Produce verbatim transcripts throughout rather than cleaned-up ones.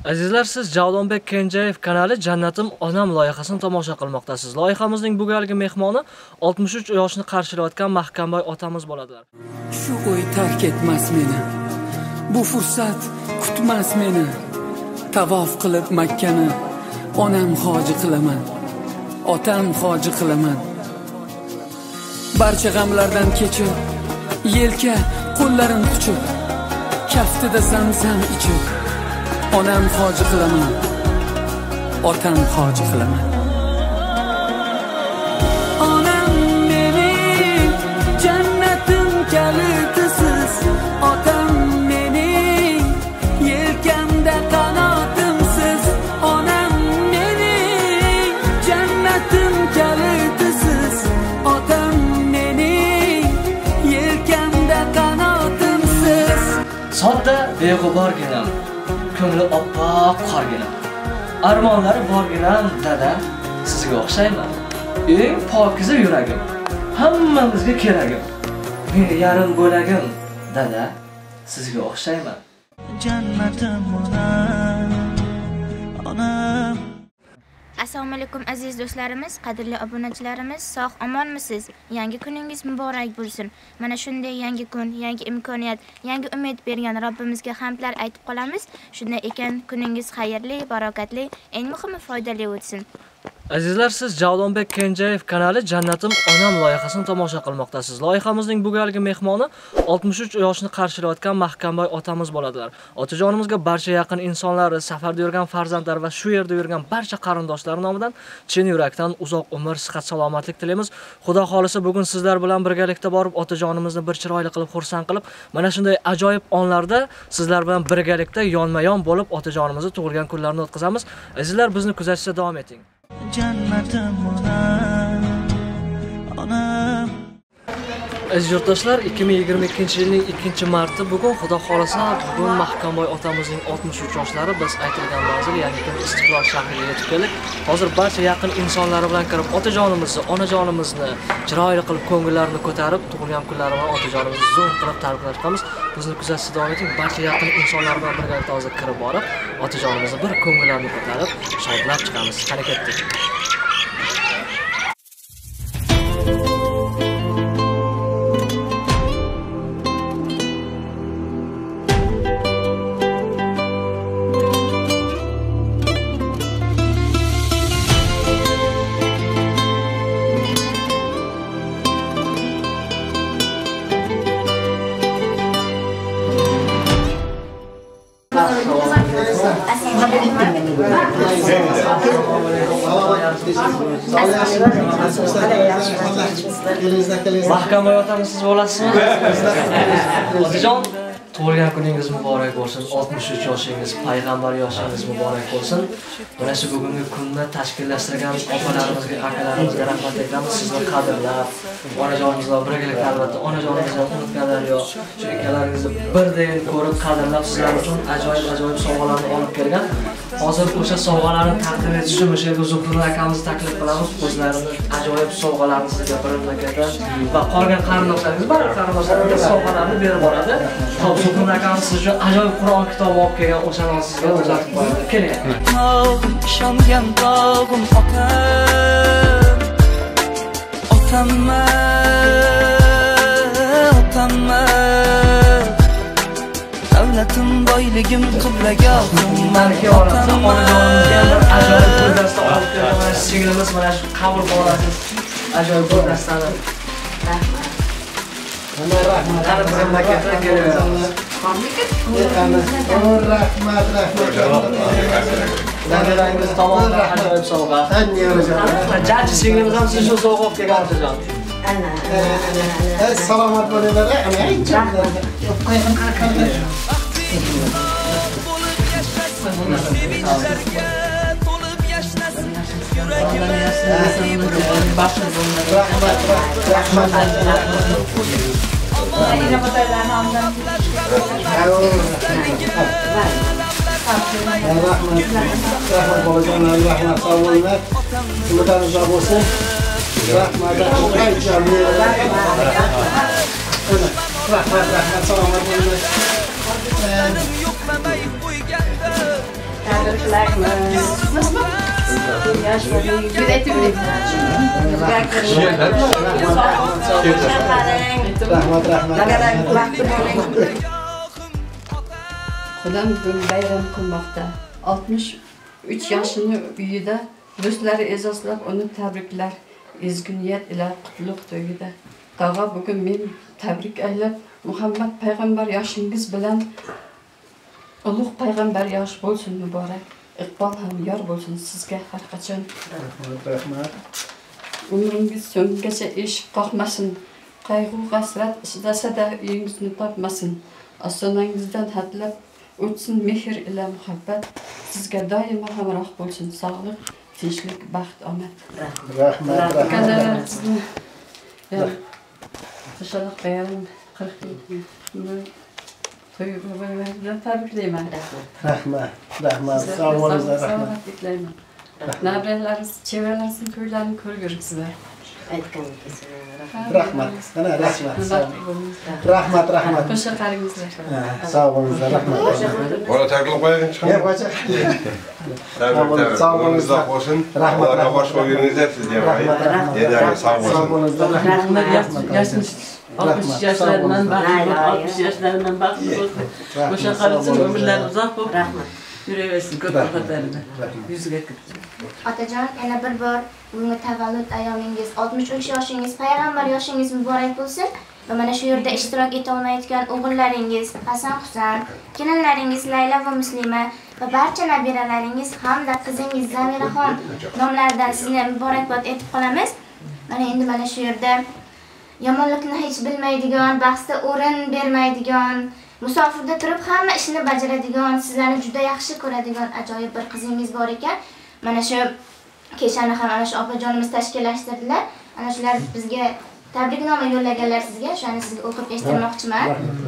Azizlar, siz Javlonbek Kenjayev kanali Jannatim Onam loyihasini tomosha qilmoqdasiz. Loyihamizning bu galgi mehmoni oltmish uch yoshni qarshilayotgan Mahkamboy otamiz bo'ladilar. Shu qo'y tark etmas meni. Bu fursat kutmas meni. Tavof qilib Makkani onam hoji qilaman. Otam hoji qilaman. Barcha g'amlardan kechib, yelka qo'llarim quchib, kaftida zamzam ichib, onam hoji qilaman. Otam hoji qilaman. Onam mening jannatim kalitisiz, otam mening yelkamda qanotimsiz. Onam mening jannatim kalitisiz, otam mening yelkamda qanotimsiz. Sodda beg'uborginam, ko'ngli oppoq qorginam. Armonlari borginam dada, sizga o'xshayman. Eng pokiza yuragim, hammamizga keragim. Meni yarim bo'lagim dada, sizga o'xshayman. Jannatim onam, onam. Assalomu alaykum aziz do'stlarimiz, qadrli obunachilarimiz, sog' omonmisiz? Yangi kuningiz muborak bo'lsin. Mana shunday yangi kun, yangi imkoniyat, yangi umid bergan Robbimizga hamdlar aytib qolamiz. Shunday ekan, kuningiz xayrli, barakatli, eng muhimi foydali o'tsin. Azizlar, siz Javlonbek Kenjayev kanali Jannatim Onam loyihasini tomosha qilmoqdasiz. Loyihamizning bu galgi mehmoni oltmish uch yoshni qarshilayotgan Mahkamboy otamiz bo'ladilar. Otajonimizga barcha yaqin insonlari, safarda yurgan farzandlar va shu yerda yurgan barcha qarindoshlar nomidan chin yurakdan uzoq umr, sihat, salomatlik tilaymiz. Xudo xolisa bugun sizlar bilan birgalikda borib otajonimizni bir chiroyli qilib xursand qilib, mana shunday ajoyib onlarda sizlar bilan birgalikda yonma-yon bo'lib otajonimizni tug'ilgan kunlarini o'tkazamiz. Azizlar, bizni kuzatishda davom eting. Jannatim onam, onam. Aziz yurtdoshlar, ikki ming yigirma ikkinchi yilning ikkinchi marti bugun Xudo xolasa bugun Mahkamboy otamizning oltmish uch yoshlari biz aytilgan manzil, ya'ni Istiqlol shahriga yetib keldik. Hozir barcha yaqin insonlari bilan kirib otajonimizni, onajonimizni chiroyli qilib ko'ngillarini ko'tarib, tug'ilgan kunlari bilan otajonimizni zo'r qilib tabriklab chiqamiz. Bizni kuzatishda davom eting. Barcha yaqin insonlar bilan birgalikda hozir kirib borib, otajonimizni bir ko'ngillarini ko'tarib, shodlab chiqamiz. Qani ketdik. Mahkamboy otamiz siz bo'lasizmi? Otajon, tug'ilgan kuningiz muborak bo'lsin. oltmish uch yoshingiz, payg'ambar yoshingiz muborak bo'lsin. Mana shu bugungi kunni tashkillashtirgan opalarimizga, akalarimizga rahmat aytamiz. Sizni qadrlab, onajonimiz bilan birgalikda albatta onajonimizni unutganlar yo'q. Shu ikkalaringizni birdayin ko'rib, qadrlab, sizlar uchun ajoyib-ajoyib sovg'alarni olib kelgan. Hozir o'sha sovg'alarni taqdim etish uchun o'sha yerga Zuhra akamizni taklif qilamiz. O'zlarini ajoyib sovg'alarni sizga birin-ketin va qolgan qarindoshlaringiz bor, qarindoshlaringiz sovg'alarni berib boradi. Xo'p, Zuhra akamiz siz uchun ajoyib Qur'on kitobi olib kelgan, o'shani sizga uzatib qo'yadi. Keling. Tog'im, ishongan tog'im otam, otamma, otamma. Davlatim, boyligim, qiblagohim, Marka orasida onajonimizga bir ajoyib guldasta olib kelgan. Singlimiz mana shu qabul qilasiz. Ajoyib guldastani. Rahmat. Rahmat. Qani bir mamlakatdan kelaveramiz. Rahmat, rahmat. Dadalaringiz tomonidan ajoyib sovg'a. Jajji singlimiz ham siz shu sovg'a olib kelgan otajon. Salomat bo'linglar. Tabriklaymiz. Yoshlarning yurati Rahmat, rahmat. Odam bugun bayram qilmoqda. oltmish uch yoshini uyida do'stlari e'zozlab uni tabriklar. Ezgu niyat ila qutlug' to'yida. Tog'a bugun men tabrik aylab Muhammad payg'ambar yoshingiz bilan ulug' payg'ambar yosh bo'lsin muborak. Iqbol ham yor bo'lsin sizga har qachon. Rahmat. Umringiz so'nggacha eshik qoqmasin. Qayg'u hasrat istasada uyingizni topmasin. Ostonangizdan hatlab o'tsin mehr ila muhabbat. Sizga doimo hamroh bo'lsin sog'lik, tinchlik, baxt, omad. Rahmat, rahmat. Inşallah bayram qirq to'y bilan tabriklayman. Rahmat, rahmat. Sog' bo'linglar, rahmat. Tabriklayman. Nabiralaringiz, chevaralaringizni to'ylarini ko'rgursizlar. Rahmat. Ana rahmat. Rahmat, rahmat. Qo'sha qaringizlar. Sog' bo'linglar, rahmat. Bola taklif qo'ying chiqing. Yo'q, qo'ycha. Tabrik, sog' bo'linglar bo'lsin. Allohga bosh qo'yinglar sizga. Yana sog' Sog' bo'lsin. bo'linglar, Rahmat, yashnisiz. oltmish yoshlardan baxtli, oltmish yoshlardan baxtli bo'lsin. O'sha qarisin umrlari uzoq bo'lib, rahmat. Yuraversin ko'p rohatlarida. Yuziga kirsin. Otajon, yana bir bor bugungi tavallud ayyomingiz, oltmish uch yoshingiz, payg'ambar yoshingiz muborak bo'lsin. Va mana shu yerda ishtirok eta olmayotgan o'g'illaringiz, Hasan, Husan, kelinlaringiz Layla va Muslima va barcha nabiralaringiz hamda qizingiz Zamiraxon nomlaridan sizni muborakbod etib qolamiz. Mana endi mana shu yerda yomonlikni hech bilmaydigan, bahsda o'rin bermaydigan, musofirda turib hamma ishni bajaradigan, sizlarni juda yaxshi ko'radigan ajoyib bir qizingiz bor ekan. Mana shu kechani ham ana shu opajonimiz tashkillashtirdilar. Ana shular bizga tabriknoma yo'llaganlar sizga, o'shani sizga o'qib eshittirmoqchiman.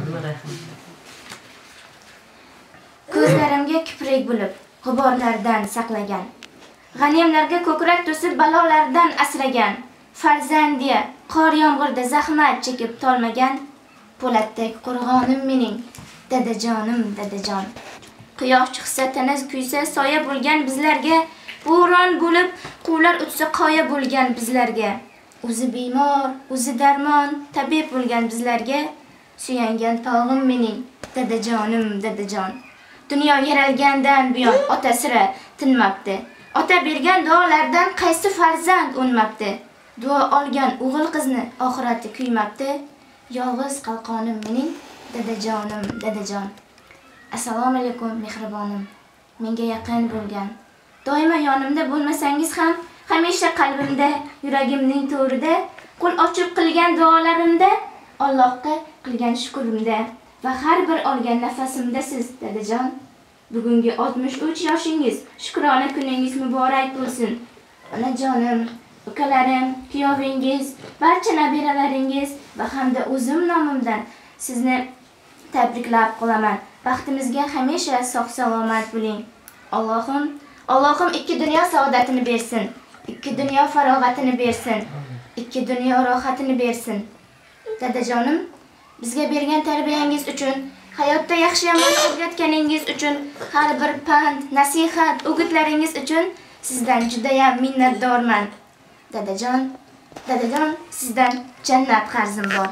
Ko'zlarimga kiprik bo'lib, g'uborlardan saqlagan. G'animlarga ko'krak to'sib balolardan asragan. Farzandiya qor yomg'irda zahmat chekib tolmagan. Po'latdek qo'rg'onim mening, dadajonim, dadajon. Quyosh chiqsa tana kuysa soya bo'lgan bizlarga, bo'ron bo'lib quvlar o'tsa qoya bo'lgan bizlarga. O'zi bemor, o'zi darmon, tabib bo'lgan bizlarga. Suyangan tog'im mening, dadajonim, dadajon. Dunyo yaralgandan buyon ota sira tinmabdi. Ota bergan duolardan qaysi farzand o'nmabdi. Duo olgan o'g'il qizni oxirati kuymabdi. Yolg'iz qalqonim mening, dadajonim, dadajon. Assalomu alaykum mehribonim. Menga yaqin bo'lgan. Doimo yonimda bo'lmasangiz ham, hamisha qalbimda, yuragimning to'rida, qo'l ochib qilgan duolarimda, Allohga qilgan shukrimda va har bir olgan nafasimda siz, dadajon. Bugungi oltmish uch yoshingiz, shukrona kuningiz muborak bo'lsin. Onajonim, ukalarim, kuyovingiz, barcha nabiralaringiz va hamda o'zim nomimdan sizni tabriklab qolaman. Baxtimizga hamisha sog' salomat bo'ling. Allohim, Allohim ikki dunyo saodatini bersin. Ikki dunyo farog'atini bersin. Ikki dunyo rohatini bersin. Dadajonim, bizga bergan tarbiyangiz uchun, hayotda yaxshi yomon o'rgatganingiz uchun, har bir pand, nasihat, o'gitlaringiz uchun sizdan juda ham minnatdorman. Dadajon, dadajon, sizdan jannat qarzim bor.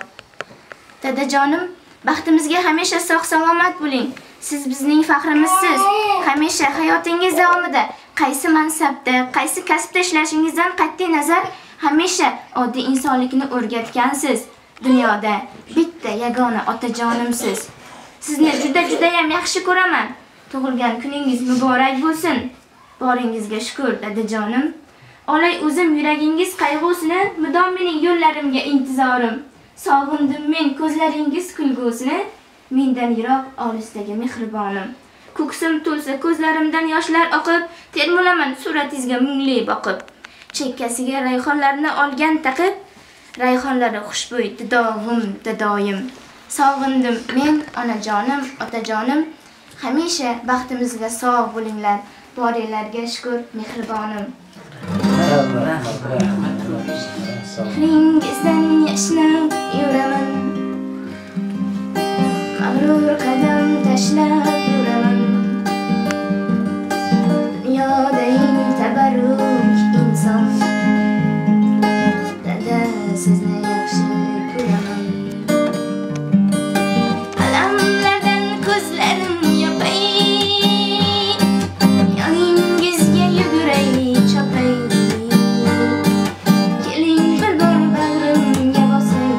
Dadajonim, baxtimizga hamisha sog' salomat bo'ling. Siz bizning faxrimizsiz. Hamisha hayotingiz davomida qaysi mansabda, qaysi kasbda ishlashingizdan qat'iy nazar hamisha oddiy insonlikni o'rgatgansiz. Dunyoda bitta yagona otajonimsiz. Sizni juda juda ham yaxshi ko'raman. Tug'ilgan kuningiz muborak bo'lsin. Boringizga shukr, dadajonim. Olay o'zim yuragingiz qayg'usini, mudom mening yo'llarimga intizorim. Sog'indim men ko'zlaringiz kulgusini, mendan yiroq olisdagi mehribonim. Ko'ksim to'lsa ko'zlarimdan yoshlar oqib, termulaman suratingizga mungli boqib. Chekkasiga rayhonlarni olgan taqib, rayhonlari xushbo'y didog'im, dadoyim. Sog'indim men onajonim, otajonim. Hamisha baxtimizga sog' bo'linglar. Boringlarga shukr, mehribonim. Ringizdan yashnab yuraman, mag'rur qadam tashlab yuraman. sizni yaxshi ko'raman. Alamlardan ko'zlarim yopay, yoningizga yuguray chopay. Keling bir bor bag'rimga bosay.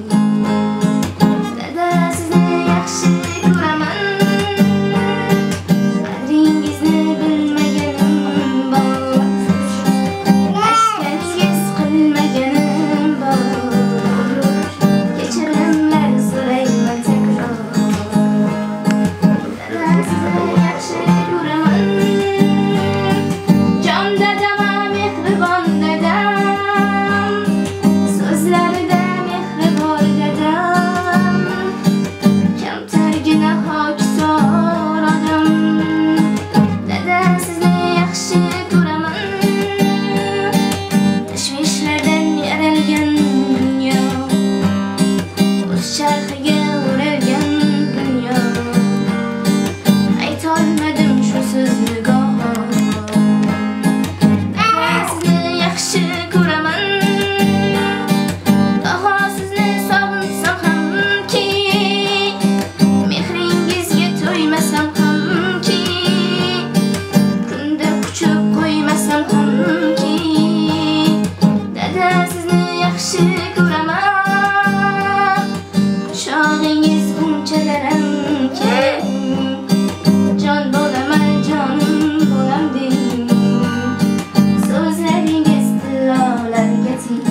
Dada sizni yaxshi ko'raman. Qadringizni bilmaganim bor. Askaringiz qilmaganim bor. Kechirimlar so'rayman takror. Dada sizni yaxshi ko'raman. Jon dadam, mehribon dadam. So'zlarida mehri bor dadam. Kamtargina hokisor odam. Dada sizni yaxshi ko'raman. Tashvishlardan yaralgan dunyo, o'z charxiga o'ralgan dunyo. Aytolmadim shu so'zni goho. Dada sizni yaxshi ko'raman. Goho sizni sog'insam hamki, mehringizga to'ymasam hamki, kunda quchib qo'ymasam hamki. Dada sizni yaxshi ko'raman. Quchog'ingiz bunchalarki, jon bo'laman, jonim bo'lam deng. So'zlaringiz tillolarga teng.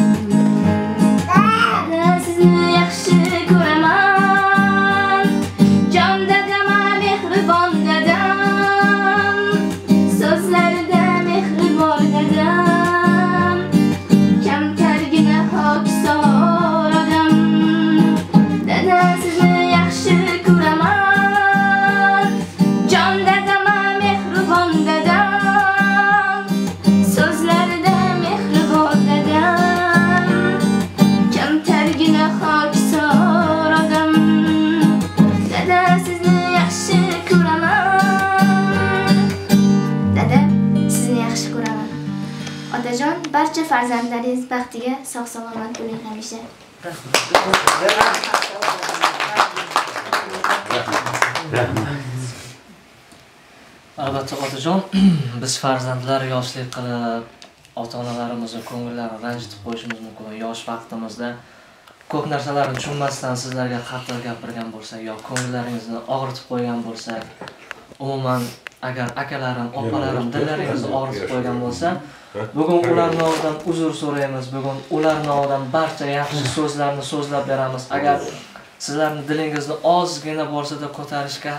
Dada sizni yaxshi ko'raman. Jon dadam, mehribon dadam. So'zlarida mehri bor dadam. Kamtargina hokisor odam. Dada sizni yaxshi ko'raman. Jon dadam, mehribon dadam. So'zlarida mehri bor dadam. Kamtargina hokisor odam. Dada sizni yaxshi ko'raman. Dada sizni yaxshi ko'raman. Otajon, barcha farzandlaringiz baxtiga sog'-salomat bo'ling hamisha. Albatta otajon, biz farzandlar yoshlik qilib, ota-onalarimizni ko'ngillarini ranjitib qo'yishimiz mumkin. Yosh vaqtimizda ko'p narsalarni tushunmasdan sizlarga qattiq gapirgan bo'lsak, yo ko'ngillaringizni og'ritib qo'ygan bo'lsak, umuman agar akalarim, opalarim dillaringizni og'ritib qo'ygan bo'lsa, bugun ularning oldidan uzr so'raymiz. Bugun ularning oldidan barcha yaxshi so'zlarni so'zlab beramiz. Agar sizlarning dilingizni ozgina bo'lsa-da ko'tarishga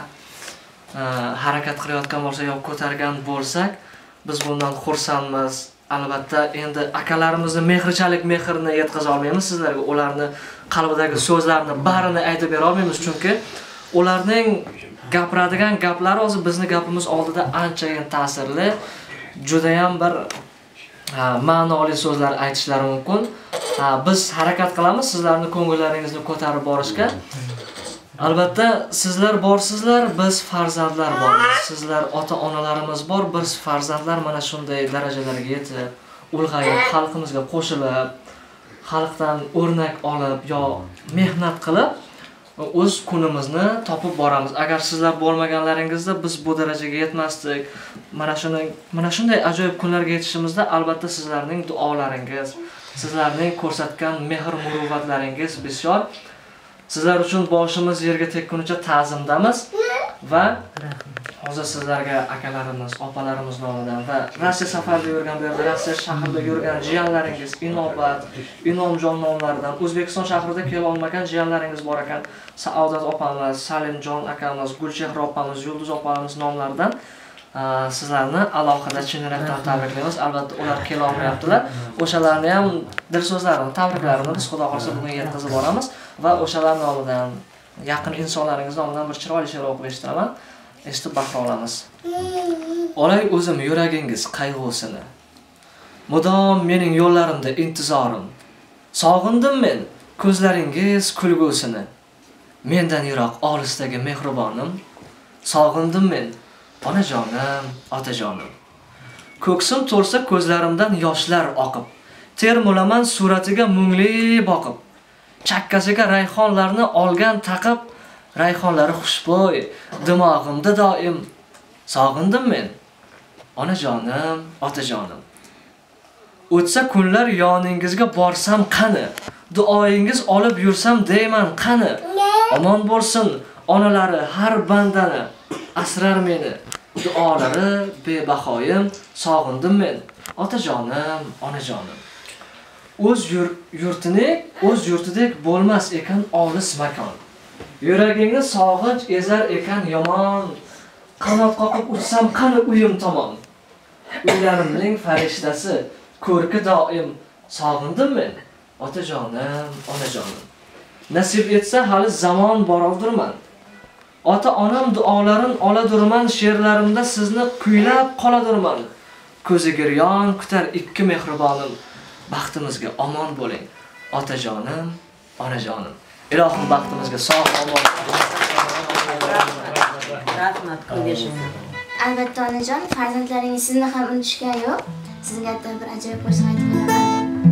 harakat qilayotgan bo'lsa yoki ko'targan bo'lsak, biz bundan xursandmiz. Albatta endi akalarimizni mehrchalik mehrini yetkaza olmaymiz sizlarga. Ularni qalbidagi so'zlarni barini aytib bera olmaymiz, chunki ularning gapiradigan gaplari hozir bizning gapimiz oldida anchayin ta'sirli, juda ham bir ma'noli so'zlar aytishlari mumkin. Biz harakat qilamiz sizlarning ko'ngillaringizni ko'tarib borishga. Albatta sizlar borsizlar, biz farzandlar bormiz. Sizlar ota-onalarimiz bor, biz farzandlar mana shunday darajalarga yetib, ulg'ayib, xalqimizga qo'shilib, xalqdan o'rnak olib yo mehnat qilib o'z kunimizni topib boramiz. Agar sizlar bo'lmaganlaringizda biz bu darajaga yetmasdik. Mana shunday mana shunday ajoyib kunlarga yetishimizda albatta sizlarning duolaringiz, sizlarning ko'rsatgan mehr-muruvvatlaringiz bisyor. Sizlar uchun boshimiz yerga tekkunicha ta'zimdamiz va hozir sizlarga akalarimiz, opalarimiz nomidan va Rossiya safarda yurgan, bu yerda Rossiya shahrida yurgan jiyanlaringiz, Inobat, Inomjon nomlaridan O'zbekiston shahrida kela olmagan jiyanlaringiz bor ekan. Saodat opamiz, Salimjon akamiz, Gulchehra opamiz, Yulduz opamiz nomlaridan sizlarni alohida chin yurakdan tabriklaymiz. Albatta ular kela olmayaptilar. O'shalarni ham dil so'zlarini, tabriklarini biz Xudo xolsa bugun yetkazib boramiz va o'shalar nomidan, yaqin insonlaringiz nomidan bir chiroyli she'r o'qib eshitaman. Eshitib bahra olamiz. Olay o'zim yuragingiz qayg'usini. Mudom mening yo'llarimda intizorim. Sog'indim men ko'zlaringiz kulgusini. Mendan yiroq olisdagi mehribonim. Sog'indim men onajonim, otajonim. Ko'ksim to'lsa ko'zlarimdan yoshlar oqib, termulaman suratiga mungli boqib, chakkasiga rayhonlarni olgan taqib, rayhonlari xushbo'y dimog'imda doim sog'indim men. Onajonim, otajonim. O'tsa kunlar yoningizga borsam qani, duoyingiz olib yursam deyman qani. Omon bo'lsin onalari har bandani, asrar meni. Duolari bebahoyim, sog'indim men. Otajonim, onajonim. O'z yurtini, o'z yurtidek bo'lmas ekan olis makon. Yuragingni sog'inch ezar ekan yomon. Qanot qoqib ursam qani uyim tomon. Uylarimning farishtasi, ko'rki doim sog'indim men. Otajonim, onajonim. Nasib etsa hali zamon boroldirman. Ota-onam duolarin oladurman, she'rlarimda sizni kuylab qoladirman. Ko'zi giryon kutar ikki mehribonim. Baxtimizga omon bo'ling. Otajonim, onajonim. Ilohim baxtimizga sog' omon. Rahmat qilgin. Albatta onajon, farzandlaringiz sizni ham unutishgan yo'q. Sizga katta bir ajoyib qo'shiq aytib qo'yaman.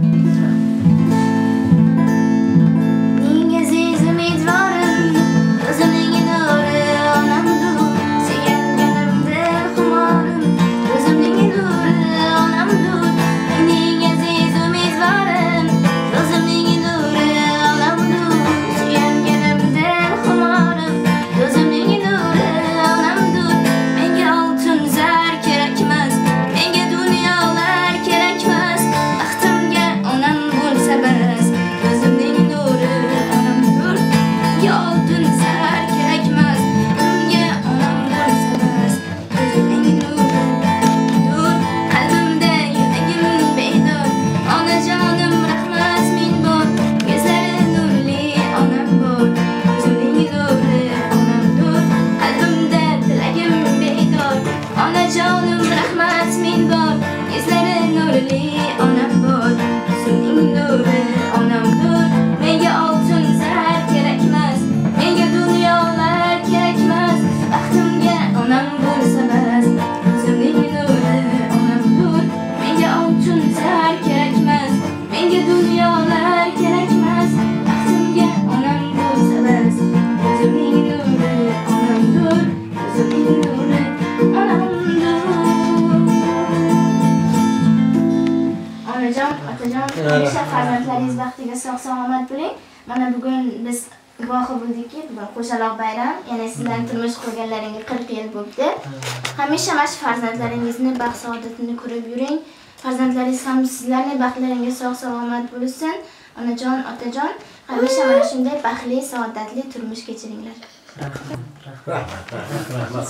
Farzandlaringiz baxtiga sog'-salomat bo'ling. Mana bugun biz guvohi bo'ldikki, bugun qo'shaloq bayram, ya'ni sizlarning turmush qurganlaringizga qirq yil bo'ldi. Hamisha mana shu farzandlaringizni baxt saodatini ko'rib yuring. Farzandlaringiz ham sizlarning baxtlaringizga sog'-salomat bo'lsin. Onajon, otajon, hamisha mana shunday baxtli, saodatli turmush kechiringlar. Rahmat. Rahmat. Rahmat.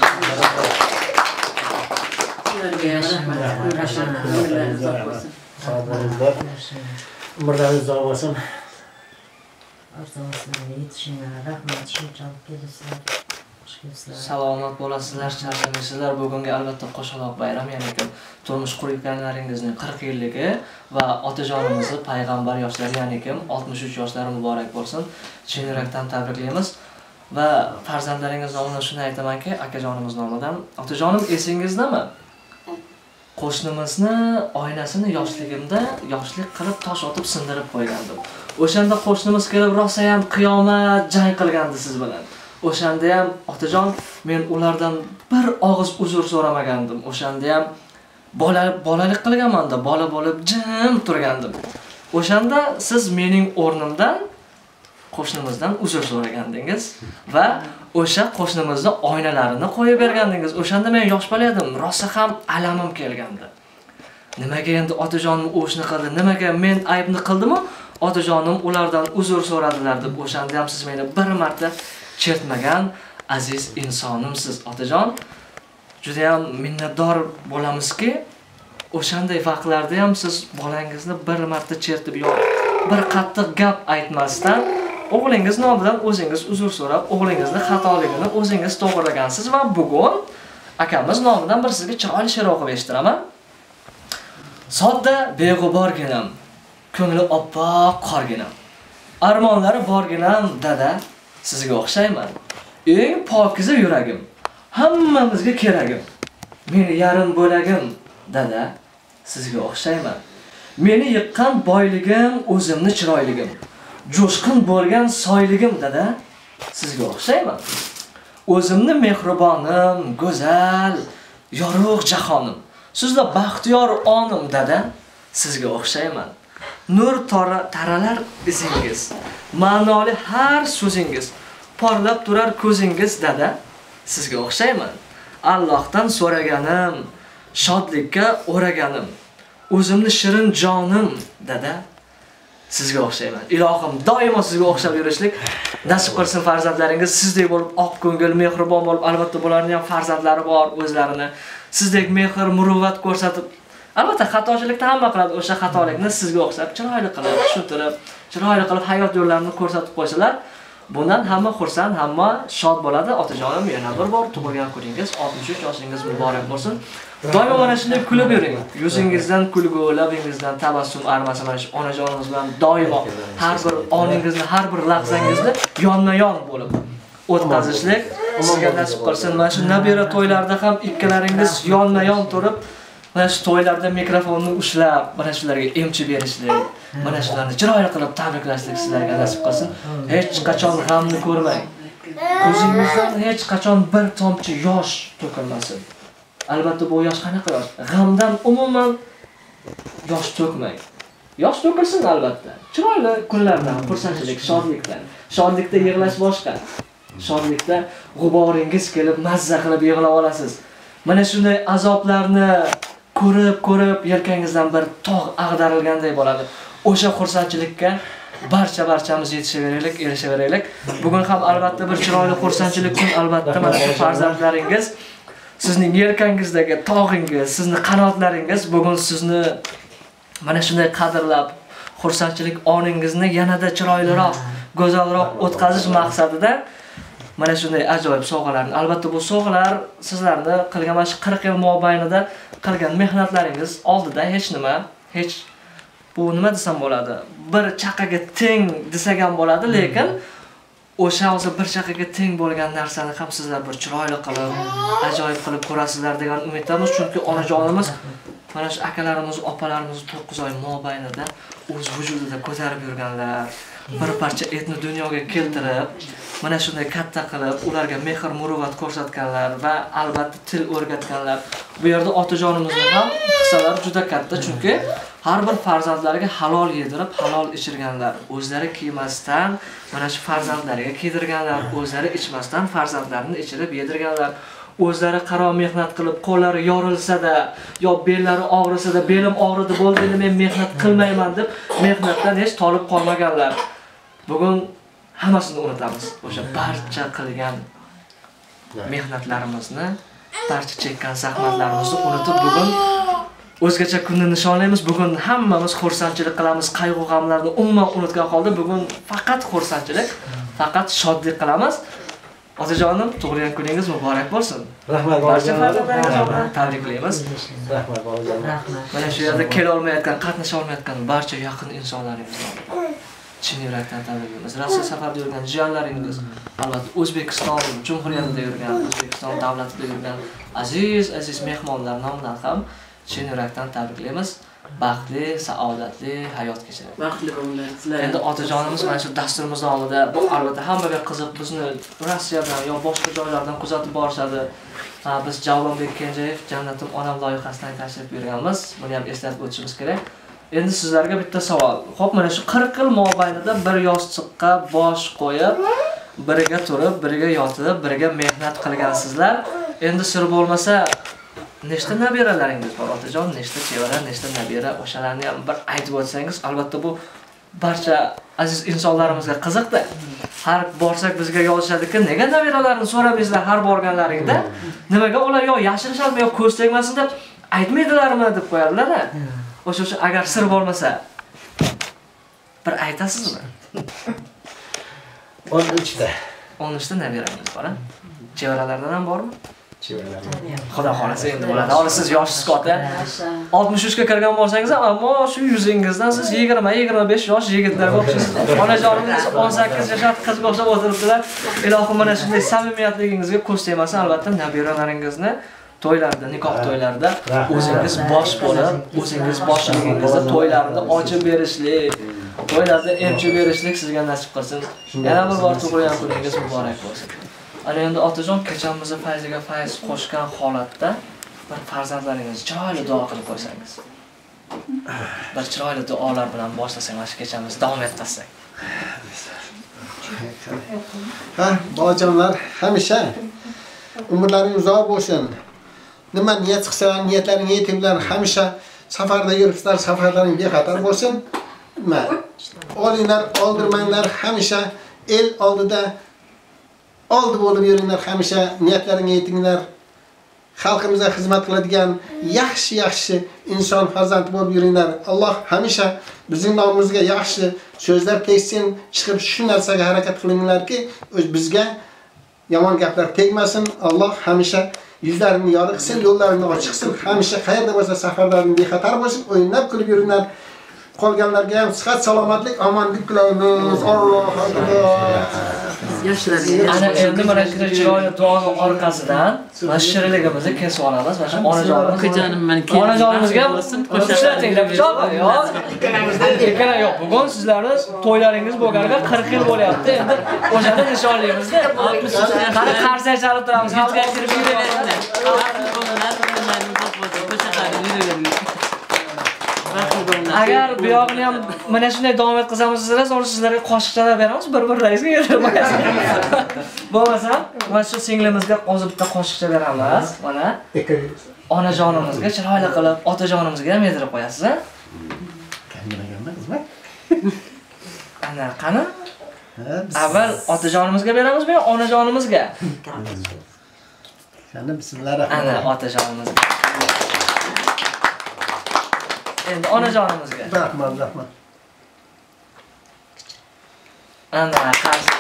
Rahmat. Sağ bo'linglar. Umrlaringiz uzoq bo'lsin. Arzonsizlarga yetishinglar. Rahmat, shunchalik kelasizlar. Salomat bo'lasizlar, charchamaysizlar. Bugungi albatta qo'shaloq bayram, ya'ni turmush qurganlaringizning qirq yilligi va otajonimizni payg'ambar yoshlari, ya'ni kim oltmish uch yoshlari muborak bo'lsin. Chin yurakdan tabriklaymiz. Va farzandlaringiz nomidan shuni aytamanki, akajonimiz nomidan, otajonim esingizdami? Qo'shnimizni oynasini yoshligimda yoshlik qilib tosh otib sindirib qo'ygandim. O'shanda qo'shnimiz kelib rosa ham qiyomat jang qilgandi siz bilan. O'shanda ham otajon men ulardan bir og'iz uzr so'ramagandim. O'shanda ham bola bolalik qilganman-da, bola bo'lib jim turgandim. O'shanda siz mening o'rnimdan qo'shnimizdan uzr so'ragandingiz va o'sha qo'shnimizni oynalarini qo'yib bergandingiz. O'shanda men yosh bola edim, rosa ham alamim kelgandi. Nimaga endi otajonim o'shni qildi? Nimaga men aybni qildimmi? Otajonim ulardan uzr so'radilar deb o'shanda ham siz meni bir marta chertmagan aziz insonimsiz otajon. Juda ham minnatdor bo'lamizki, o'shanday vaqtlarda ham siz bolangizni bir marta chertib yo'q, bir qattiq gap aytmasdan o'g'lingiz nomidan o'zingiz uzr so'rab, o'g'lingizni xatoligini o'zingiz to'g'rilagansiz va bugun akamiz nomidan bir sizga chiroyli she'r o'qib eshitiraman. Sodda beg'uborginam, ko'ngli oppoq qorginam. Armonlari borginam dada, sizga o'xshayman. Eng pokiza yuragim, hammamizga keragim. Meni yarim bo'lagim dada, sizga o'xshayman. Meni yiqqan boyligim, o'zimni chiroyligim. Jo'shqin bo'lgan soyligim dada, sizga o'xshayman. O'zimni mehribonim, go'zal, yorug' jahonim. Sizda baxtiyor onim dada, sizga o'xshayman. Nur taralar izingiz, ma'noli har so'zingiz, porlab turar ko'zingiz dada, sizga o'xshayman. Allohdan so'raganim, shodlikka o'raganim, o'zimni shirin jonim dada, sizga o'xshayman. Ilohim doimo sizga o'xshab yurishlik nasib qilsin. Farzandlaringiz sizdek bo'lib, oq ko'ngil, mehribon bo'lib, albatta bularning ham farzandlari bor, o'zlarini sizdek mehr, muruvvat ko'rsatib, albatta xatochilikni hamma qiladi. O'sha xatolikni sizga o'xshab chiroyli qilib, tushuntirib, chiroyli qilib hayot yo'llarini ko'rsatib qo'ysalar, bundan hamma xursand, hamma shod bo'ladi. Otajonim, yana bir bor tug'ilgan kuningiz, oltmish uch yoshingiz muborak bo'lsin. Doimo mana shunday kulib yuring. Yuzingizdan kulgu, labingizdan tabassum armasin. Mana shu onajonimiz bilan doimo har bir oningizni, har bir lahzangizni yonma-yon bo'lib o'tkazishlik sizga nasib qilsin. Mana shu nabira to'ylarda ham ikkalaringiz yonma-yon turib, mana shu to'ylarda mikrofonni ushlab, mana shularga emchi berishlik, mana shularni chiroyli qilib tabriklashlik sizlarga nasib qilsin. Hech qachon g'amni ko'rmang. Ko'zingizdan hech qachon bir tomchi yosh to'kilmasin. Albatta bu yosh qanaqa yosh? G'amdan umuman yosh to'kmang. Yosh to'kilsin albatta. Chiroyli kunlarda, xursandchilik, shodlikdan. Shodlikda yig'lash boshqa. Shodlikda g'uboringiz kelib mazza qilib yig'lab olasiz. Mana shunday azoblarni ko'rib, ko'rib yelkangizdan bir tog' ag'darilganday bo'ladi. O'sha xursandchilikka barcha barchamiz yetishaveraylik, erishaveraylik. Bugun ham albatta bir chiroyli xursandchilik kun, albatta mana shu farzandlaringiz sizning yelkangizdagi tog'ingiz, sizning qanotlaringiz bugun sizni mana shunday qadrlab, xursandchilik oningizni yanada chiroyliroq, go'zalroq o'tkazish maqsadida mana shunday ajoyib sovg'alarni, albatta bu sovg'alar sizlarni qilgan mana shu qirq yil mobaynida qilgan mehnatlaringiz oldida hech nima, hech bu nima desam bo'ladi, bir chaqaga teng desak ham bo'ladi, lekin o'sha hozir bir chaqaga teng bo'lgan narsani ham sizlar bir chiroyli qilib, ajoyib qilib ko'rasizlar degan umiddamiz. Chunki onajonimiz mana shu akalarimiz, opalarimiz to'qqiz oy mobaynida o'z vujudida ko'tarib yurganlar, bir parcha etni dunyoga keltirib, mana shunday katta qilib, ularga mehr, muruvvat ko'rsatganlar va albatta til o'rgatganlar. Bu yerda otajonimizning ham hissalari juda katta, chunki har bir farzandlariga halol yedirib, halol ichirganlar. O'zlari kiymasdan mana shu farzandlariga kiydirganlar, o'zlari ichmasdan farzandlarini ichirib yedirganlar. O'zlari qaro mehnat qilib, qo'llari yorilsa-da, yo bellari og'risa-da, belim og'ridi bo'ldi, men mehnat qilmayman deb mehnatdan hech tolib qolmaganlar. Bugun hammasini unutamiz. O'sha barcha qilgan mehnatlarimizni, barcha chekkan zahmatlarimizni unutib bugun o'zgacha kunni nishonlaymiz. Bugun hammamiz xursandchilik qilamiz, qayg'u g'amlarni umuman unutgan holda bugun faqat xursandchilik, faqat shodlik qilamiz. Otajonim, tug'ilgan kuningiz muborak bo'lsin. Rahmat. Barcha farzandlaringizni tabriklaymiz. Rahmat bolajon. Mana shu yerda kela olmayotgan, qatnasha olmayotgan barcha yaqin insonlaringizni chin yurakdan tabriklaymiz. Rossiya safarda yurgan jiyanlaringiz, albatta O'zbekiston Jumhuriyatida yurgan, O'zbekiston davlatida yurgan aziz aziz mehmonlar nomidan ham chin yurakdan tabriklaymiz. Baxtli, saodatli hayot kechiring. Baxtli bo'linglar. Endi otajonimiz mana shu dasturimiz davomida bu albatta hammaga qiziq, bizni Rossiyadan yo boshqa joylardan kuzatib borishadi. Ha, biz Javlonbek Kenjayev Jannatim onam loyihasidan tashrif buyurganmiz. Buni ham eslatib o'tishimiz kerak. Endi sizlarga bitta savol. Xo'p, mana shu qirq yil mobaynida bir yostiqqa bosh qo'yib, biriga turib, biriga yotib, biriga mehnat qilgansizlar. Endi sir bo'lmasa, nechta nabiralaringiz bor otajon, nechta chevara, nechta nabira, o'shalarni ham bir aytib o'tsangiz, albatta bu barcha aziz insonlarimizga qiziqda. Har borsak bizga yozishadiki, nega nabiralarni so'ramaysizlar har borganlaringda? Nimaga ular yo yashirishadimi yo ko'z tegmasin deb aytmaydilarmi deb qo'yadilar-da. O'sha o'sha agar sir bo'lmasa bir aytasizmi? o'n uchta. o'n uchta nabirangiz bor-a? Chevaralardan ham bormi? Chevaralar. Xudo xolasa endi bo'ladi. Hozir siz yoshsiz ota. oltmish uchga kirgan bo'lsangiz ham, ammo shu yuzingizdan siz yigirma yigirma besh yosh yigitlarga o'xshaysiz. Onajonimiz o'n sakkiz yoshli qizga o'xshab o'tiribdilar. Ilohim mana shunday samimiyatligingizga ko'z tegmasin, albatta nabiralaringizni to'ylarda, nikoh to'ylarida o'zingiz bosh bo'lib, o'zingiz boshligingizda to'ylarni ochib berishlik, to'ylarda emchi berishlik sizga nasib qilsin. Yana bir bor tug'ilgan kuningiz muborak bo'lsin. Ana endi otajon kechamizni fayziga fayz qo'shgan holatda bir farzandlaringizni chiroyli duo qilib qo'ysangiz. Bir chiroyli duolar bilan boshlasak, mana shu kechamizni davom ettirsak. Ha, bolajonlar, hamisha umrlaring uzoq bo'lsin. Nima niyat qilsang, niyatlaring yetimlar, hamisha safarda yuribsizlar, safarlaring bexatar bo'lsin. Nima? Olinglar, oldirmanglar, hamisha el oldida oldi bo'lib yuringlar, hamisha niyatlaringga yetinglar. Xalqimizga xizmat qiladigan yaxshi-yaxshi inson farzand bo'lib yuringlar. Alloh hamisha bizning nomimizga yaxshi so'zlar tegsin, chiqib shu narsaga harakat qilinglarki, bizga yomon gaplar tegmasin. Alloh hamisha yuzlarini yorug' qilsin, yo'llarini ochiq qilsin. Hamisha qayerda bo'lsa safarlaring bexatar bo'lsin, o'ynab kulib yuringlar. Qolganlarga ham sihat, salomatlik, omonlik tilaymiz. Alloh akbar. Ana endi mana shu chiroyli duoning orqasidan mana shirinligimizni kesib olamiz. Mana shu onajonimiz. Qo'janim men keyin. Onajonimizga qo'shlatinglar. Yo'q, yo'q. Ikkala yo'q. Bugun sizlarning to'ylaringiz bo'lganiga qirq yil bo'lyapti. Endi o'shani nishonlaymiz-da. Qani qarsak chalib turamiz. Yuzga kirib yuraveringlar. Agar bu yog'ini ham mana shunday davom etkazamiz sizlar, sonra sizlarga qoshiqchalar beramiz, bir-birlaringizga yedirib qo'yasiz. Bo'lmasa, mana shu singlimizga hozir bitta qoshiqcha beramiz. Mana onajonimizga chiroyli qilib, otajonimizga ham yedirib qo'yasiz, ha? Ana, qani? Avval otajonimizga beramizmi yo onajonimizga? Qani bismillahirrohmanirrohim. Ana otajonimizga. Endi onajonimizga. Rahmat, rahmat. Ana qarshi.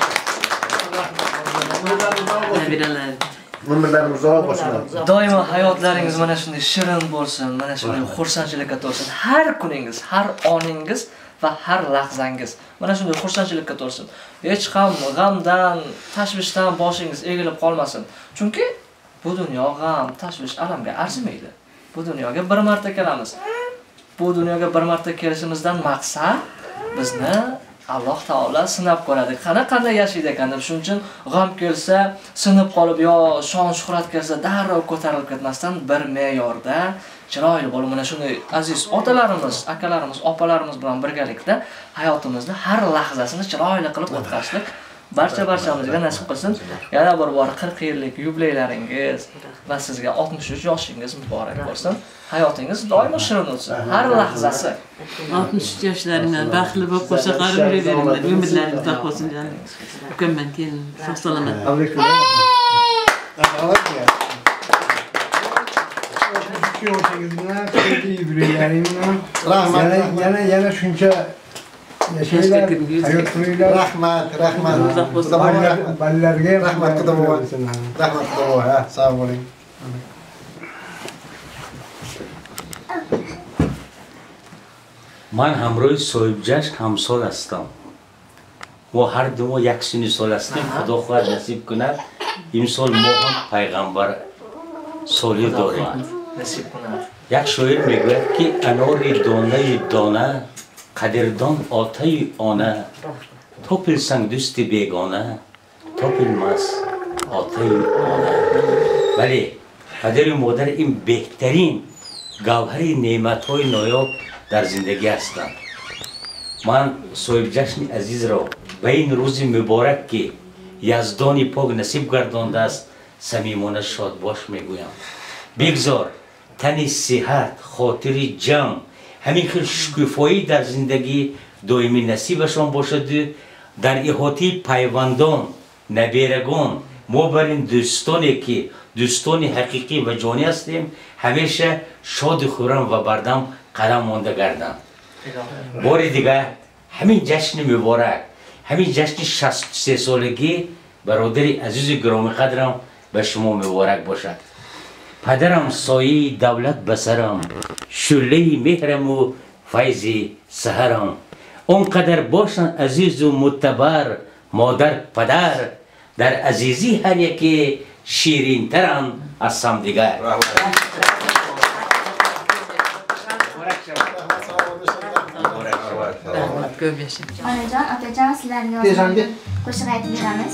Umrlarimiz uzoq bo'lsin. Doimo hayotlaringiz mana shunday shirin bo'lsin, mana shunday xursandchilikka to'lsin. Har kuningiz, har oningiz va har lahzangiz mana shunday xursandchilikka to'lsin. Hech ham g'amdan, tashvishdan boshingiz egilib qolmasin. Chunki bu dunyo g'am, tashvish, alamga arzimaydi. Bu dunyoga bir marta kelamiz. Bu dunyoga bir marta kelishimizdan maqsad bizni Alloh taolo sinab ko'radi. Qana qanday yashaydi ekan deb shuning uchun g'am kelsa, sinib qolib yo shon shuhrat kelsa darrov ko'tarilib ketmasdan bir me'yorda chiroyli bo'lib mana shunday aziz otalarimiz, akalarimiz, opalarimiz bilan birgalikda hayotimizni har lahzasini chiroyli qilib o'tkazishlik barcha barchamizga nasib qilsin. Yana bir bor qirq yillik yubileylaringiz va sizga oltmish uch yoshingiz muborak bo'lsin. Hayotingiz doimo shirin o'tsin. Har lahzasi. oltmish uch yoshlaringdan baxtli bo'lib qo'sha qarib yuraveringlar. Umidlaringiz uzoq bo'lsin jonim. Mukammal kelin, sog' salomat. Rahmat, yana yana shuncha yashaylar, hayot qilinglar. Rahmat, rahmat. Bolalarga rahmat qidamoq. Rahmat qidamoq. Ha, sog' bo'ling. من همراه صاحبجاش همسال هستم و هر دو ما یک سنی سال هستیم. خدا خواهد نصیب کند امسال ما هم پیغمبر سالی داریم. یک شاعر میگوید که انار دانه دانه قدردان آتای آنه تا پلسنگ دوست بیگانه تا پلمس آتای آنه. ولی پدر و مادر این بهترین گوهر نعمت های نایاب در زندگی هستم. من صاحب جشن عزیز را به این روز مبارک که یزدان پاک نصیب گردانده است صمیمانه شاد باش میگویم. بگذار تن صحت، خاطر جمع، همین خیلی شکوفایی در زندگی دائمی نصیبشان باشد و در احاطه پیوندان، نبیرگان، ما بر این دوستانی که دوستان حقیقی و جانی هستیم همیشه شاد و خورم و بردم قدم مانده گردم. بار دیگه همین جشن مبارک، همین جشن شصت و سه سالگی برادر عزیز گرامی قدرم به شما مبارک باشد. پدرم سایه دولت بسرم، شله مهرم و فیض سحرم. اونقدر باشن عزیز و معتبر، مادر پدر در عزیزی هر یکی شیرین‌ترن از همدیگر. Onajon, otajon, sizlarga qo'shiq aytib beramiz.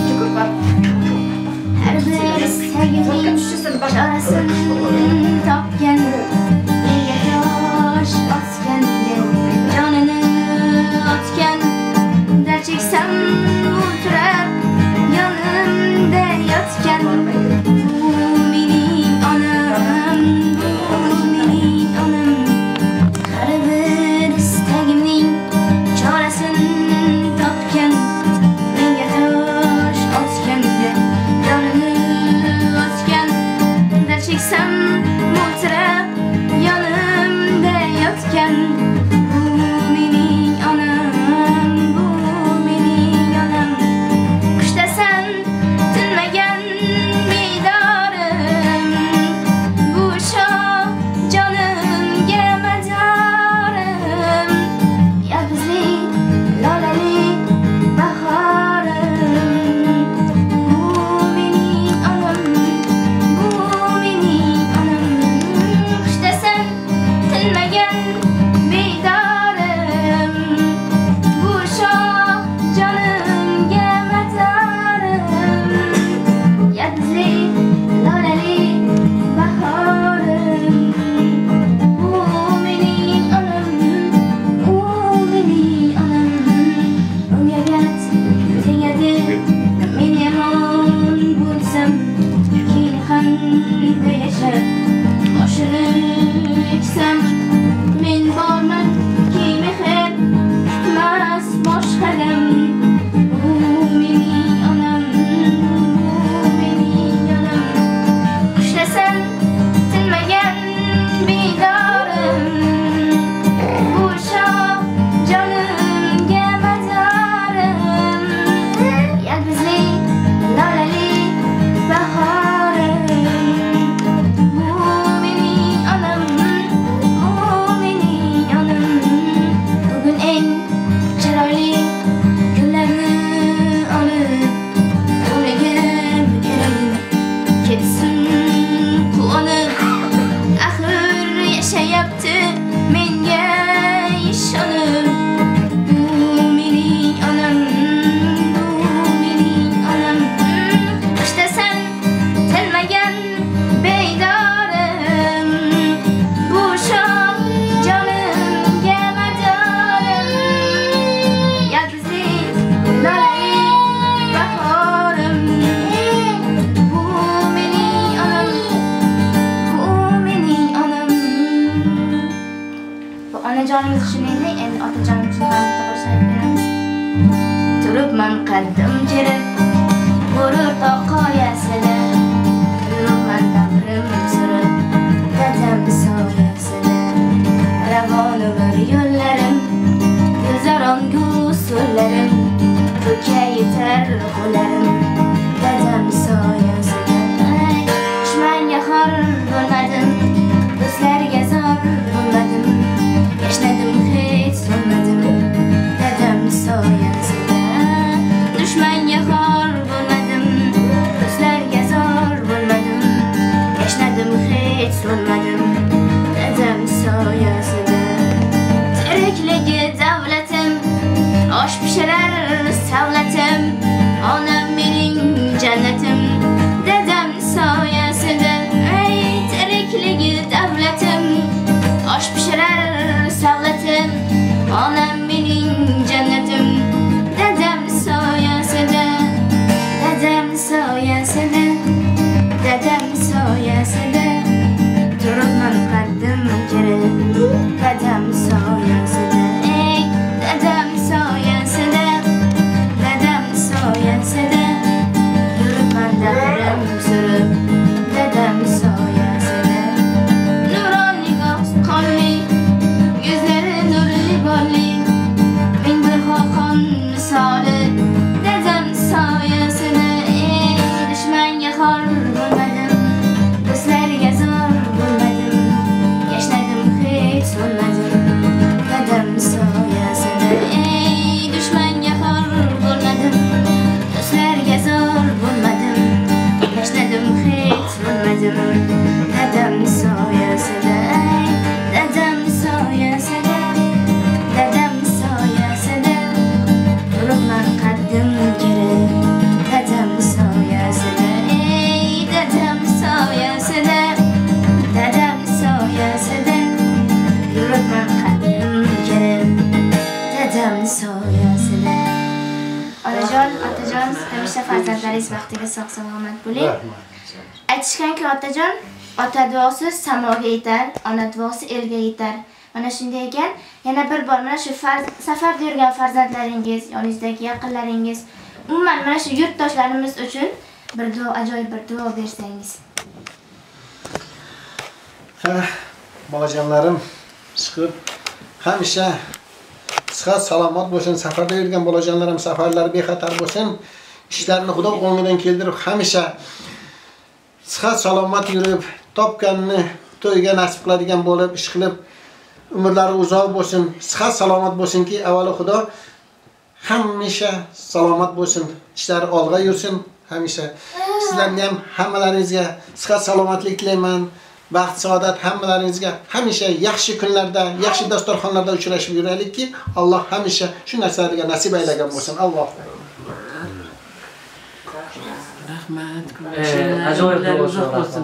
Har bir sevgining chorasini topgan, menga yosh otgan, jonini otgan, dard cheksam o'tirib yonimda yotgan. Bu mening onam, bu mening onam. Har bir istagimning chorasini topgan, menga tosh otgan, jonini otgan, dard cheksam o'tirib yonimda yotgan. Bu mening onam, bu mening onam. Qushdasan tinmagan bedorim, bu shoh jonimga madorim. Yalduzli lolali bahorim. Bu mening onam, bu mening onam. Qushdasan tinmagan bedorim, bu shoh jonimga madorim. Yalduzli lolali bahorim. Bu mening onam, bu mening onam. Unga gaz tegadi, men yomon bo'lsam, keyin qanday yashab oshini ichsam. Men borman ki mehr mas boshqadan. Bu mening onam, bu mening onam. Qushdasan tinmagan bedorim, bu shoh jonimga madorim. Yalduzli lolali bahorim. Bu mening onam, bu mening onam. Bugun eng chiroyli kunlarni olib, o'ragim yuragim ketsin quvonib. Axir yashayapti menga ishonib. Bu mening onam, bu mening onam. Qushdasan tinmagan bedorim, bu shoh jonimga madorim. Yalduzli lolali bahorim. Bu mening onam, bu mening onam. Bu onajoningiz shuningdek, endi otajoningiz uchun ham bitta qo'shiq aytib beramiz. Turibman qaddim kerib, g'urur tog' qoyasida. Yuribman davrim surib, dadam soyasida. Ravon umr yo'llarim, gulzorongu so'llarim, ko'kayitar qo'llarim, dadam soyasida. Dushmanga xor bo'lmadim, do'stlarga zor bo'lmadim, yashnadim hech so'nmadim, dadam soyasida. Dushmanga xor bo'lmadim, do'stlarga zor bo'lmadim, yashnadim hech so'nmadim, dadam soyasida. Tirikligi davlatim, osh pishirar savlatim, onam mening jannatim, dadam soyasida. Ey tirikligi davlatim, osh pishirar savlatim, onam mening jannatim, dadam soyasida. Dadam soyasida, dadam soyasida. Turibman qaddim kerib, dadam soyasida. Ey dadam soyasida, soyasida. Onajon, otajon, hamisha farzandlaringiz baxtiga sog' salomat bo'ling. Aytishganki, otajon, ota duosi samoga yetar, ona duosi elga yetar. Mana shunday ekan, yana bir bor mana shu safarda yurgan farzandlaringiz, yoningizdagi yaqinlaringiz, umuman mana shu yurtdoshlarimiz uchun bir duo, ajoyib bir duo bersangiz. Ha, bolajonlarim, chiqib hamisha sihat salomat bo'lsin, safarda yurgan bolajonlarim safarlari bexatar bo'lsin, ishlarini Xudo o'ngidan keltirib hamisha sihat salomat yurib, topganini to'yga nasib qiladigan bo'lib, ish qilib umrlari uzoq bo'lsin, sihat salomat bo'lsinki, avvalo Xudo hamisha salomat bo'lsin, ishlari olg'a yursin, hamisha sizlarni ham hammalaringizga sihat salomatlik tilayman. Baxt, saodat hammalaringizga hamisha yaxshi kunlarda, yaxshi dasturxonlarda uchrashib yuraylikki, Alloh hamisha shu narsalarga nasib aylagan bo'lsin. Alloh. Rahmat. Ajoyib uzoq bo'lsin.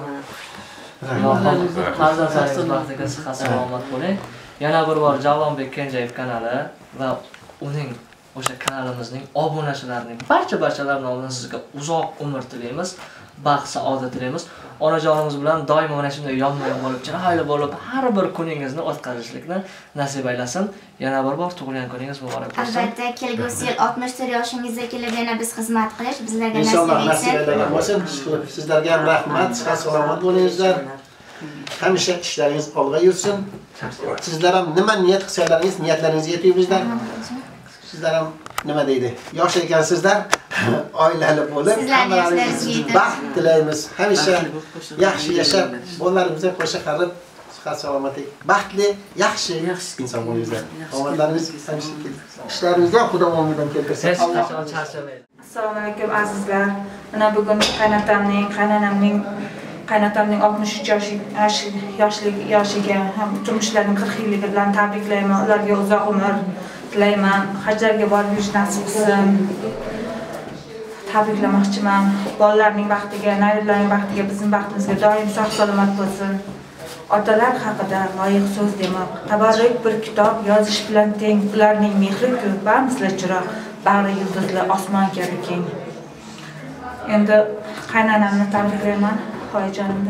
Farzandlaringiz baxtiga sihat salomat bo'ling. Yana bir bor Javonbek Kenjayev kanali va uning o'sha kanalimizning obunachilarining barcha barchalar nomidan sizga uzoq umr tilaymiz, baxt, saodat tilaymiz. Onajonimiz bilan doim mana shunday yonma-yon bo'lib, chiroyli bo'lib, har bir kuningizni o'tkazishlikni nasib aylasin. Yana bir bor tug'ilgan kuningiz muborak bo'lsin. Albatta, kelgusi yil oltmish to'rt yoshingizga kelib yana biz xizmat qilish bizlarga nasib Inshaalloh etsin. nasib aylagan bo'lsin. Sizlarga ham rahmat, sihat salomat bo'lingizlar. Hamisha ishlaringiz olg'a yursin. Sizlar ham nima niyat qilsalaringiz, niyatlaringizga yetingizlar. Sizlar ham nima deydi? Yosh ekansizlar, oilali bo'lib, hammalaringizga baxt tilaymiz. Hamisha yaxshi yashab, bolalarimizga qo'sha qarib, sihat salomatlik, baxtli, yaxshi inson bo'lingizlar. Omadlaringiz hamisha ishlaringizga Xudo o'ngidan keltirsin. Alloh charchamaydi. Assalomu alaykum azizlar. Mana bugun qaynotamning, qaynonamning qaynotamning oltmish uch yoshlik yoshiga ham turmushlarining qirq yilligi bilan tabriklayman. Ularga uzoq umr tilayman. Hajlarga borib yurish nasib qilsin. Tabriklamoqchiman. Bolalarning baxtiga, naylarning baxtiga, bizning baxtimizga doim sog' salomat bo'lsin. Otalar haqida loyiq so'z demoq, tabarruk bir kitob yozish bilan teng. Ularning mehri-ku bamizlar chiroq, bag'ri yulduzli osmon kabi keng. Endi qaynonamni tabriklayman, hoyjonimda.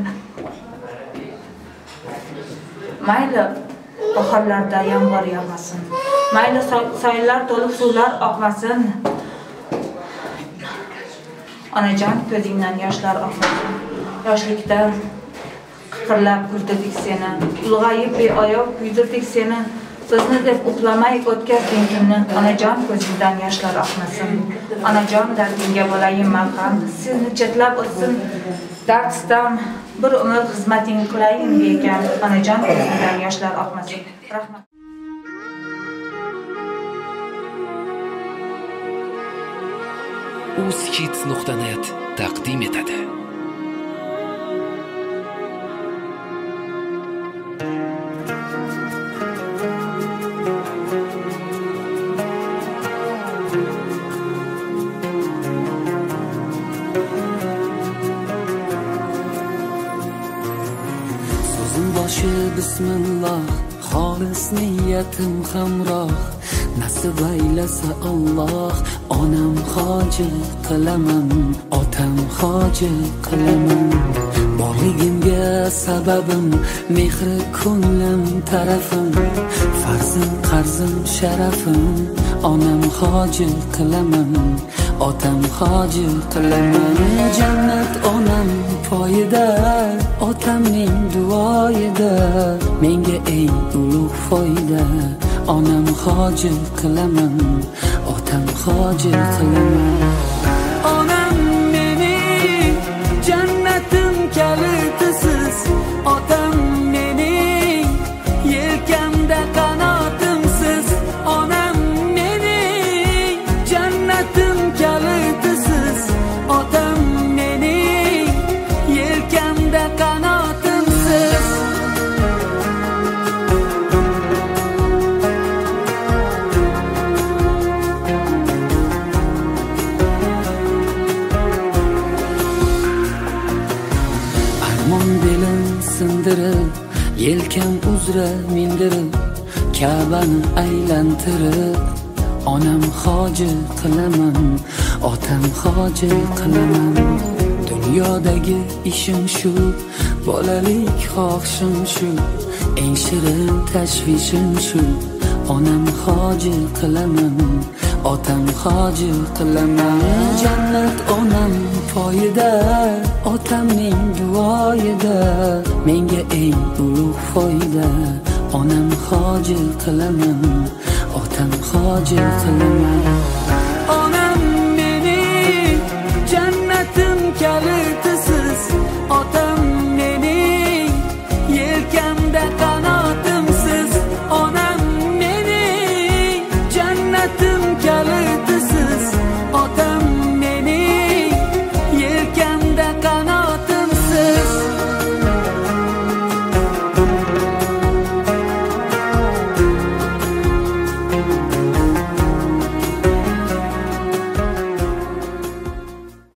Mayli bahorlarda yomg'ir yog'masin, mayli soylar to'lib suvlar oqmasin, onajon ko'zingdan yoshlar oqmasin. Yoshlikda qiqirlab kuldirdik seni, ulg'ayib beoyoq kuydirdik seni. Bizni deb uxlamay o'tkazding kunni, onajon ko'zingdan yoshlar oqmasin. Onajon dardingga bo'layim malham, sizni chetlab o'tsin dardstam, bir umr xizmating qilayin ekan, onajon ko'zingdan yoshlar oqmasin. Rahmat. uzkids nuqta net taqdim etadi. So'zim boshi bismillah, xolis niyatim hamroh. Nasib aylasa Alloh, onam hoji qilaman, otam hoji qilaman. Borligimga sababim, mehri ko'nglim tarafim, farzim qarzim sharafim, onam hoji qilaman, otam hoji qilaman. Jannat onam poyida, otamning duoyida, menga eng ulug' foyda. Onam hoji qilaman, otam hoji qilaman. Onam mening jannatim kalitisiz, otam mening yelkamda qanotimsiz. Onam mening jannatim kalitisiz, otam mening yelkamda qanotimsiz. Sindirib, yelkam uzra mindirib, Ka'bani aylantirib, onam hoji qilaman, otam hoji qilaman. Dunyodagi ishim shu, bolalik xohishim shu, eng shirin tashvishim shu. Onam hoji qilaman, otam hoji qilaman. Jannat onam poyida, otamning duoyida, menga eng ulug' foyda. Onam hoji qilaman, otam hoji qilaman.